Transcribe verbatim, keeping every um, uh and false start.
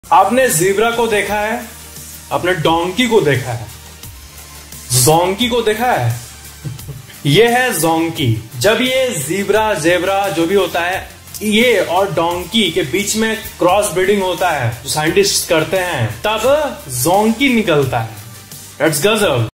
आपने ज़ीब्रा को देखा है, आपने डोंकी को देखा है, जोंकी को देखा है? ये है जोंकी। जब ये ज़ीब्रा जेब्रा जो भी होता है, ये और डोंकी के बीच में क्रॉस ब्रीडिंग होता है जो साइंटिस्ट करते हैं, तब जोंकी निकलता है। दैट्स गजब।